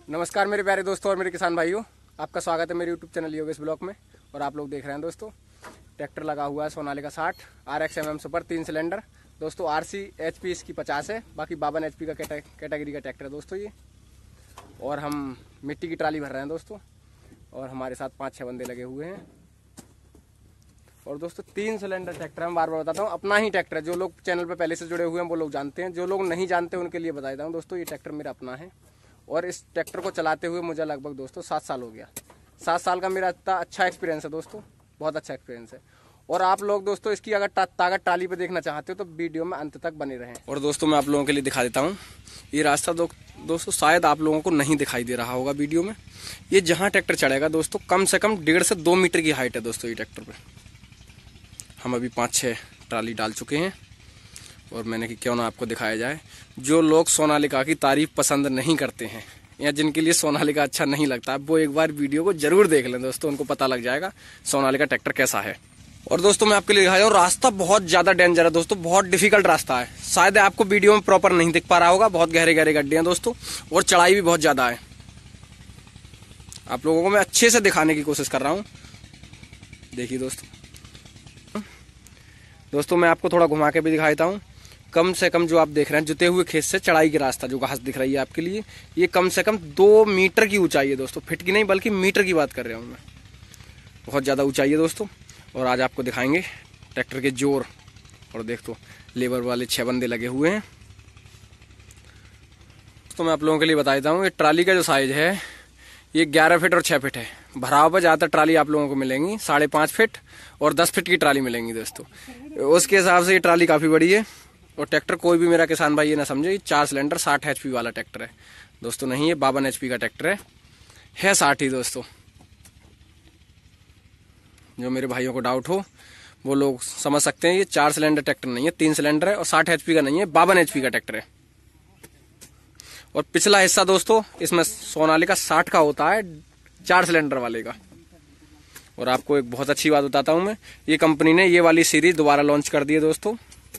नमस्कार मेरे प्यारे दोस्तों और मेरे किसान भाइयों, आपका स्वागत है मेरे यूट्यूब चैनल योगेश ब्लॉग में। और आप लोग देख रहे हैं दोस्तों, ट्रैक्टर लगा हुआ है सोनालिका 60 RX सुपर 3 सिलेंडर। दोस्तों RC HP इसकी 50 है, बाकी 52 HP का कैटेगरी का ट्रैक्टर है दोस्तों ये। और हम मिट्टी की ट्राली भर रहे हैं दोस्तों, और हमारे साथ 5-6 बंदे लगे हुए हैं। और दोस्तों 3 सिलेंडर ट्रैक्टर, मैं बार बार बताता हूँ, अपना ही ट्रैक्टर है। जो लोग चैनल पर पहले से जुड़े हुए हैं वो लोग जानते हैं, जो लोग नहीं जानते उनके लिए बता देता हूँ दोस्तों, ये ट्रैक्टर मेरा अपना है। और इस ट्रैक्टर को चलाते हुए मुझे लगभग दोस्तों 7 साल हो गया। 7 साल का मेरा इतना अच्छा एक्सपीरियंस है दोस्तों, बहुत अच्छा एक्सपीरियंस है। और आप लोग दोस्तों इसकी अगर ताकत ट्राली पे देखना चाहते हो तो वीडियो में अंत तक बने रहें। और दोस्तों मैं आप लोगों के लिए दिखा देता हूँ ये रास्ता। दोस्तों शायद आप लोगों को नहीं दिखाई दे रहा होगा वीडियो में। ये जहाँ ट्रैक्टर चढ़ेगा दोस्तों कम से कम 1.5 से 2 मीटर की हाइट है दोस्तों ये ट्रैक्टर पे। हम अभी 5-6 ट्राली डाल चुके हैं और मैंने कि क्यों ना आपको दिखाया जाए। जो लोग सोनालिका की तारीफ पसंद नहीं करते हैं या जिनके लिए सोनालिका अच्छा नहीं लगता, वो एक बार वीडियो को जरूर देख लें दोस्तों, उनको पता लग जाएगा सोनालिका ट्रैक्टर कैसा है। और दोस्तों मैं आपके लिए दिखाया हूँ, रास्ता बहुत ज्यादा डेंजर है दोस्तों, बहुत डिफिकल्ट रास्ता है। शायद आपको वीडियो में प्रॉपर नहीं दिख पा रहा होगा, बहुत गहरे गहरे गड्ढे हैं दोस्तों, और चढ़ाई भी बहुत ज्यादा है। आप लोगों को मैं अच्छे से दिखाने की कोशिश कर रहा हूँ, देखिए दोस्तों मैं आपको थोड़ा घुमा के भी दिखाता हूँ। कम से कम जो आप देख रहे हैं जुते हुए खेत से चढ़ाई के रास्ता, जो घास दिख रही है आपके लिए, ये कम से कम 2 मीटर की ऊंचाई है दोस्तों। फीट की नहीं बल्कि मीटर की बात कर रहा हूँ मैं, बहुत ज़्यादा ऊंचाई है दोस्तों। और आज आपको दिखाएंगे ट्रैक्टर के जोर। और देख तो लेबर वाले 6 बंदे लगे हुए हैं। तो मैं आप लोगों के लिए बता देता हूँ, ये ट्राली का जो साइज है ये 11 फीट और 6 फीट है। भराव पर ज़्यादातर ट्राली आप लोगों को मिलेंगी 5.5 फीट और 10 फीट की ट्राली मिलेंगी दोस्तों। उसके हिसाब से ये ट्राली काफ़ी बड़ी है। और ट्रैक्टर कोई भी मेरा किसान भाई ये ना समझे 4 सिलेंडर 60 HP वाला ट्रैक्टर है दोस्तों, नहीं है 52 HP का ट्रैक्टर है 60 ही दोस्तों। जो मेरे भाइयों को डाउट हो वो लोग समझ सकते हैं, ये 4 सिलेंडर ट्रैक्टर नहीं है, 3 सिलेंडर है और 60 HP का नहीं है, 52 HP का ट्रैक्टर है। और पिछला हिस्सा दोस्तों इसमें सोनालिका 60 का होता है, 4 सिलेंडर वाले का। और आपको एक बहुत अच्छी बात बताता हूं मैं, ये कंपनी ने ये वाली सीरीज दोबारा लॉन्च कर दी है दोस्तों,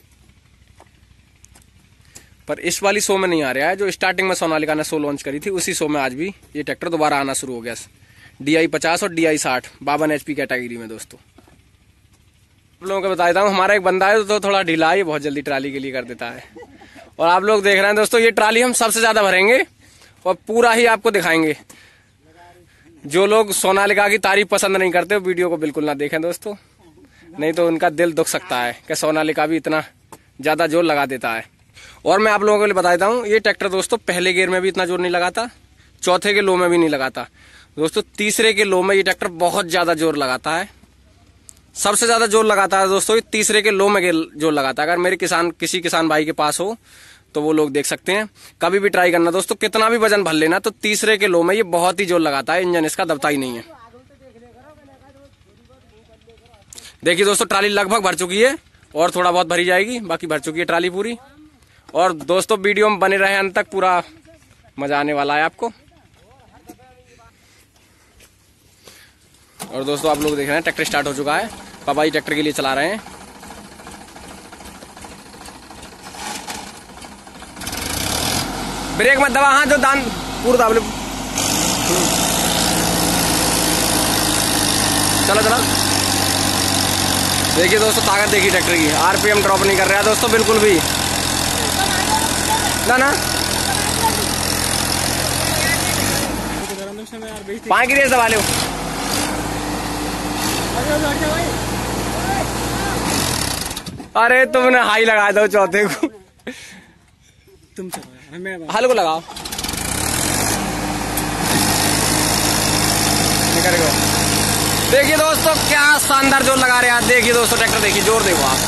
पर इस वाली शो में नहीं आ रहा है। जो स्टार्टिंग में सोनालिका ने शो लॉन्च करी थी उसी शो में आज भी ये ट्रैक्टर दोबारा आना शुरू हो गया। DI 50 और DI 60 52 HP कैटेगरी में दोस्तों। आप लोगों को बता देता हूँ, हमारा एक बंदा है तो थोड़ा ढीला है, बहुत जल्दी ट्राली के लिए कर देता है। और आप लोग देख रहे हैं दोस्तों, ये ट्राली हम सबसे ज्यादा भरेंगे और पूरा ही आपको दिखाएंगे। जो लोग सोनालिका की तारीफ पसंद नहीं करते वीडियो को बिल्कुल ना देखें दोस्तों, नहीं तो उनका दिल दुख सकता है कि सोनालिका भी इतना ज्यादा जोर लगा देता है। और मैं आप लोगों के लिए बता देता हूँ, ये ट्रैक्टर दोस्तों पहले गियर में भी इतना जोर नहीं लगाता, चौथे के लो में भी नहीं लगाता दोस्तों, तीसरे के लो में ये ट्रैक्टर बहुत ज्यादा जोर लगाता है। सबसे ज्यादा जोर लगाता है दोस्तों ये तीसरे के लो में जोर लगाता है। अगर मेरे किसी किसान भाई के पास हो तो वो लोग देख सकते हैं, कभी भी ट्राई करना दोस्तों, कितना भी वजन भर लेना तो तीसरे के लो में ये बहुत ही जोर लगाता है, इंजन इसका दबता ही नहीं है। देखिए दोस्तों ट्राली लगभग भर चुकी है और थोड़ा बहुत भरी जाएगी, बाकी भर चुकी है ट्राली पूरी। और दोस्तों वीडियो में बने रहे अंत तक, पूरा मजा आने वाला है आपको। और दोस्तों आप लोग देख रहे हैं ट्रैक्टर स्टार्ट हो चुका है, पापा जी ट्रैक्टर के लिए चला रहे हैं। ब्रेक मत दबा, हाँ जो दान पूरा दाब ले। चलो चलो, देखिए दोस्तों ताकत देखिए ट्रैक्टर की, RPM ड्रॉप नहीं कर रहा है दोस्तों बिल्कुल भी ना। पाँच की रेस दबा लो। अरे तुमने हाई लगा दो चौथे को, तुम हाल को लगाओ। देखिए दोस्तों क्या शानदार जोर लगा रहे हैं। देखिए दोस्तों ट्रैक्टर देखिए, जोर देखो आप।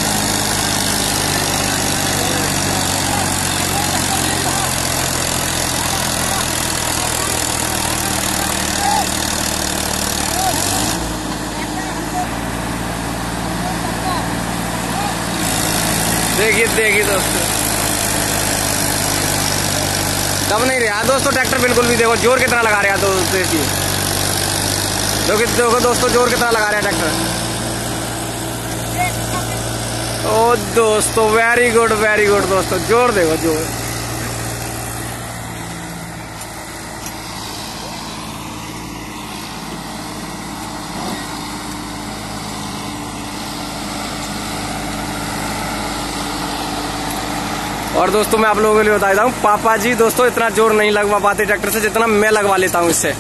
देखिए दोस्तों दब नहीं रहा दोस्तों ट्रैक्टर बिल्कुल भी। देखो जोर कितना लगा रहा है दोस्तों, देखो दोस्तों जोर कितना लगा रहा है ट्रैक्टर। ओ दोस्तों वेरी गुड दोस्तों, जोर देखो जोर। और दोस्तों मैं आप लोगों के लिए बता देता हूँ, पापा जी दोस्तों इतना जोर नहीं लगवा पाते ट्रैक्टर से जितना मैं लगवा लेता हूँ इससे।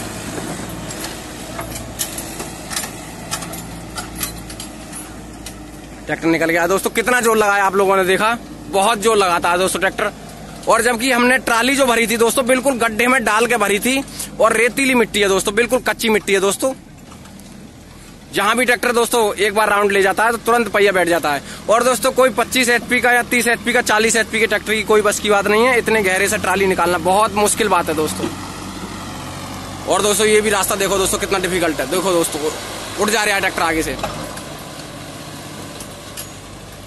ट्रैक्टर निकल गया दोस्तों, कितना जोर लगाया आप लोगों ने देखा, बहुत जोर लगाता है दोस्तों ट्रैक्टर। और जबकि हमने ट्राली जो भरी थी दोस्तों बिल्कुल गड्ढे में डाल के भरी थी और रेतीली मिट्टी है दोस्तों, बिल्कुल कच्ची मिट्टी है दोस्तों। जहां भी ट्रैक्टर दोस्तों एक बार राउंड ले जाता है तो तुरंत पहिया बैठ जाता है। और दोस्तों कोई 25 HP का या 30 HP का 40 HP के ट्रैक्टर की कोई बस की बात नहीं है, इतने गहरे से ट्राली निकालना बहुत मुश्किल बात है दोस्तों। और दोस्तों ये भी रास्ता देखो दोस्तों कितना डिफिकल्ट है, देखो दोस्तों उठ जा रहा है ट्रैक्टर आगे से।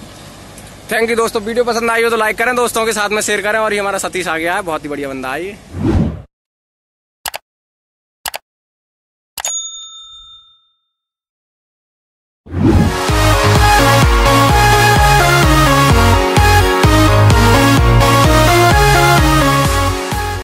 थैंक यू दोस्तों, वीडियो पसंद आई हो तो लाइक करें, दोस्तों के साथ में शेयर करें। और ये हमारा सतीश आ गया है, बहुत ही बढ़िया बंदा है ये।